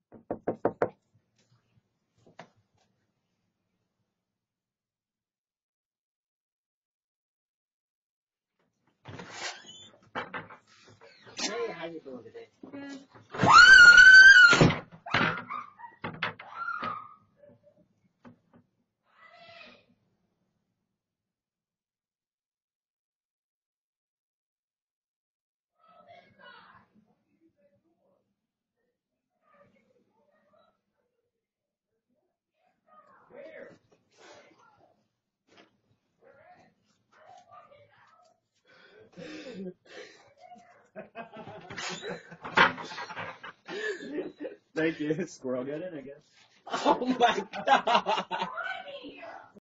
Hey, how you doing today? Good. Thank you. Squirrel got it, I guess. Oh my god!